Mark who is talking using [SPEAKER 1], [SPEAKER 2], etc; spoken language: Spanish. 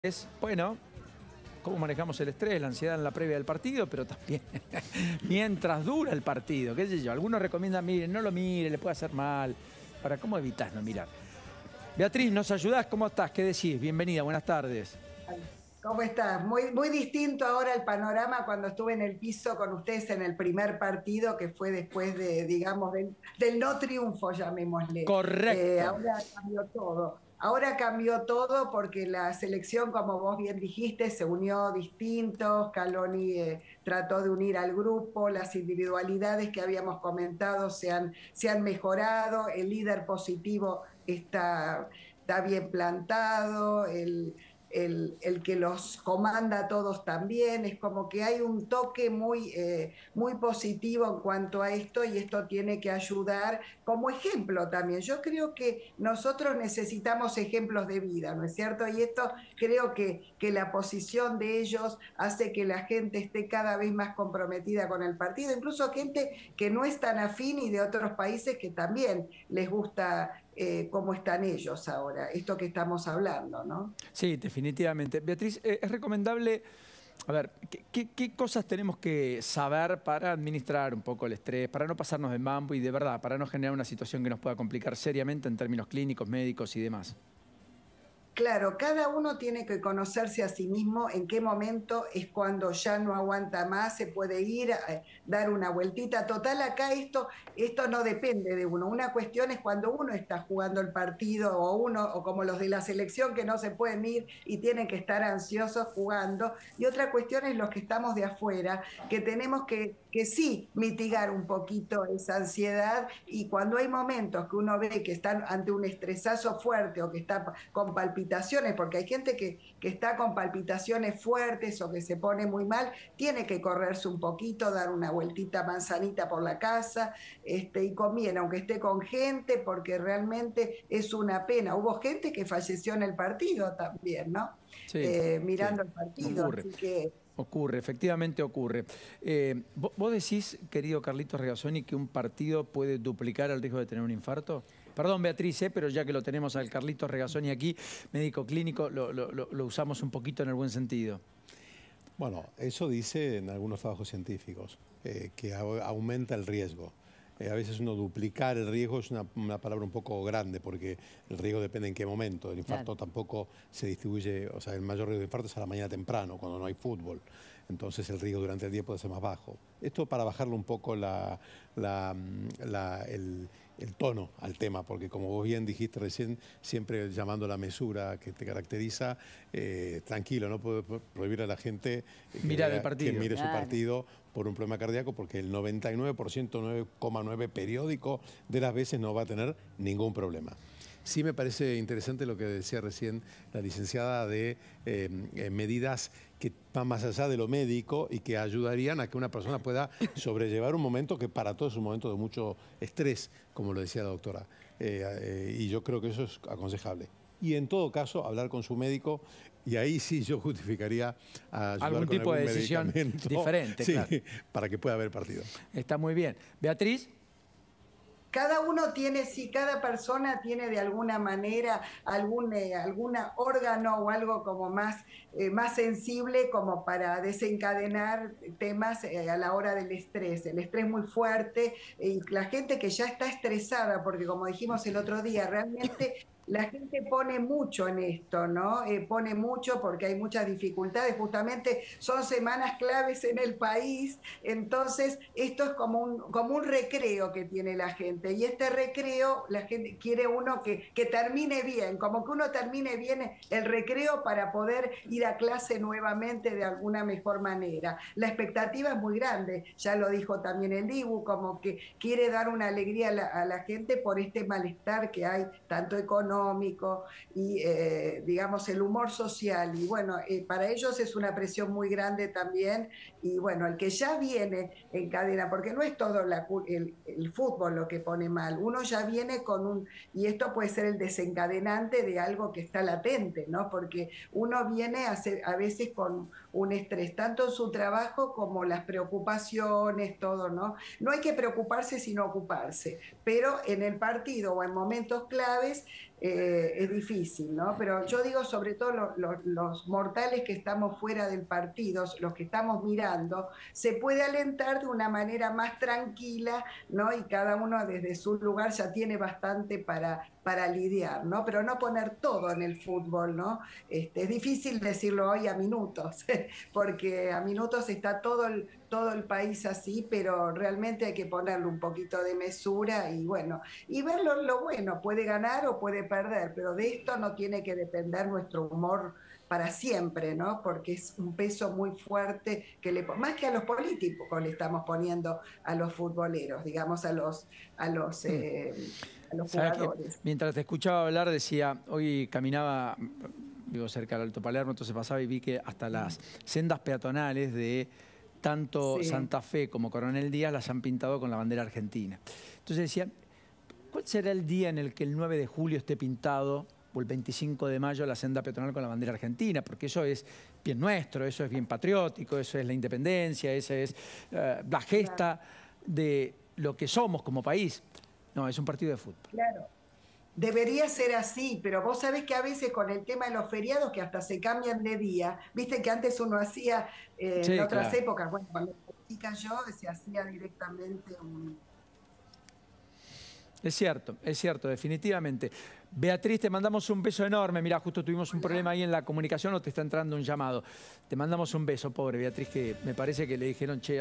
[SPEAKER 1] Bueno, cómo manejamos el estrés, la ansiedad en la previa del partido, pero también mientras dura el partido, qué sé yo. Algunos recomiendan, miren, no lo mire, le puede hacer mal. Ahora, ¿cómo evitás no mirar? Beatriz, ¿nos ayudás? ¿Cómo estás? ¿Qué decís? Bienvenida, buenas tardes.
[SPEAKER 2] ¿Cómo estás? Muy distinto ahora el panorama cuando estuve en el piso con ustedes en el primer partido, que fue después de, digamos, del no triunfo, llamémosle.
[SPEAKER 1] Correcto.
[SPEAKER 2] Ahora cambió todo. Ahora cambió todo porque la selección, como vos bien dijiste, se unió distintos. Scaloni trató de unir al grupo, las individualidades que habíamos comentado se han mejorado, el líder positivo está bien plantado, el que los comanda a todos también, es como que hay un toque muy positivo en cuanto a esto y esto tiene que ayudar como ejemplo también. Yo creo que nosotros necesitamos ejemplos de vida, ¿no es cierto? Y esto creo que la posición de ellos hace que la gente esté cada vez más comprometida con el partido, incluso gente que no es tan afín y de otros países que también les gusta cómo están ellos ahora, esto que estamos hablando, ¿no?
[SPEAKER 1] Sí, definitivamente. Beatriz, es recomendable, a ver, ¿qué cosas tenemos que saber para administrar un poco el estrés, para no pasarnos de mambo y de verdad, para no generar una situación que nos pueda complicar seriamente en términos clínicos, médicos y demás?
[SPEAKER 2] Claro, cada uno tiene que conocerse a sí mismo en qué momento es cuando ya no aguanta más, se puede ir a dar una vueltita. Total, acá esto no depende de uno. Una cuestión es cuando uno está jugando el partido o como los de la selección que no se pueden ir y tienen que estar ansiosos jugando. Y otra cuestión es los que estamos de afuera, que tenemos que sí mitigar un poquito esa ansiedad y cuando hay momentos que uno ve que están ante un estresazo fuerte o que está con palpitaciones, porque hay gente que está con palpitaciones fuertes o que se pone muy mal, tiene que correrse un poquito, dar una vueltita manzanita por la casa y conviene, aunque esté con gente, porque realmente es una pena. Hubo gente que falleció en el partido también, ¿no?
[SPEAKER 1] Sí, sí,
[SPEAKER 2] Mirando el partido,
[SPEAKER 1] ocurre.
[SPEAKER 2] así que
[SPEAKER 1] Ocurre, efectivamente ocurre. ¿Vos decís, querido Carlitos Regazzoni, que un partido puede duplicar el riesgo de tener un infarto? Perdón, Beatriz, pero ya que lo tenemos al Carlitos Regazzoni aquí, médico clínico, lo usamos un poquito en el buen sentido.
[SPEAKER 3] Bueno, eso dice en algunos trabajos científicos, que aumenta el riesgo. A veces uno duplicar el riesgo es una palabra un poco grande porque el riesgo depende en qué momento. El infarto tampoco se distribuye, o sea, el mayor riesgo de infarto es a la mañana temprano, cuando no hay fútbol. Entonces el riesgo durante el día puede ser más bajo. Esto para bajarle un poco el tono al tema, porque como vos bien dijiste recién, siempre llamando la mesura que te caracteriza, tranquilo, no puedo prohibir a la gente
[SPEAKER 1] Mirar el partido.
[SPEAKER 3] que mire su partido por un problema cardíaco, porque el 99%, 9,9 periódico de las veces no va a tener ningún problema. Sí me parece interesante lo que decía recién la licenciada de medidas que van más allá de lo médico y que ayudarían a que una persona pueda sobrellevar un momento que para todos es un momento de mucho estrés, como lo decía la doctora. Y yo creo que eso es aconsejable. Y en todo caso, hablar con su médico, y ahí sí yo justificaría a ayudar
[SPEAKER 1] Algún
[SPEAKER 3] con
[SPEAKER 1] tipo de
[SPEAKER 3] algún
[SPEAKER 1] decisión
[SPEAKER 3] medicamento,
[SPEAKER 1] diferente,
[SPEAKER 3] sí,
[SPEAKER 1] claro.
[SPEAKER 3] para que pueda haber partido.
[SPEAKER 1] Está muy bien. Beatriz.
[SPEAKER 2] cada uno tiene, sí, cada persona tiene de alguna manera alguna órgano o algo como más sensible como para desencadenar temas a la hora del estrés. El estrés muy fuerte y la gente que ya está estresada, porque como dijimos el otro día, realmente la gente pone mucho en esto, ¿no? Pone mucho porque hay muchas dificultades, justamente son semanas claves en el país, entonces esto es como un recreo que tiene la gente y este recreo la gente quiere uno que termine bien, como que uno termine bien el recreo para poder ir a clase nuevamente de alguna mejor manera. La expectativa es muy grande, ya lo dijo también el Dibu, como que quiere dar una alegría a la gente por este malestar que hay, tanto económico y digamos el humor social y bueno, para ellos es una presión muy grande también y bueno, el que ya viene en cadena, porque no es todo el fútbol lo que pone mal, uno ya viene y esto puede ser el desencadenante de algo que está latente, ¿no? Porque uno viene a veces con un estrés, tanto en su trabajo como las preocupaciones, todo, ¿no? No hay que preocuparse sino ocuparse, pero en el partido o en momentos claves es difícil, ¿no? Pero yo digo sobre todo los mortales que estamos fuera del partido, los que estamos mirando, se puede alentar de una manera más tranquila, ¿no? Y cada uno desde su lugar ya tiene bastante para lidiar, ¿no? Pero no poner todo en el fútbol, ¿no? Es difícil decirlo hoy a minutos, porque a minutos está todo el país así, pero realmente hay que ponerle un poquito de mesura y bueno, y ver lo bueno, puede ganar o puede perder, pero de esto no tiene que depender nuestro humor para siempre, ¿no? Porque es un peso muy fuerte más que a los políticos le estamos poniendo a los futboleros, digamos a los jugadores.
[SPEAKER 1] Mientras te escuchaba hablar decía, hoy caminaba, vivo cerca del Alto Palermo, entonces pasaba y vi que hasta las sendas peatonales de tanto Santa Fe como Coronel Díaz las han pintado con la bandera argentina. Entonces decía, ¿cuál será el día en el que el 9 de julio esté pintado, o el 25 de mayo, la senda peatonal con la bandera argentina? Porque eso es bien nuestro, eso es bien patriótico, eso es la independencia, esa es la gesta de lo que somos como país. No, es un partido de fútbol.
[SPEAKER 2] Claro. Debería ser así, pero vos sabés que a veces con el tema de los feriados que hasta se cambian de día, viste que antes uno hacía en otras épocas, bueno, cuando era chica yo se hacía directamente un...
[SPEAKER 1] Es cierto, definitivamente. Beatriz, te mandamos un beso enorme. Mirá, justo tuvimos un problema ahí en la comunicación o te está entrando un llamado. Te mandamos un beso, pobre Beatriz, que me parece que le dijeron, che,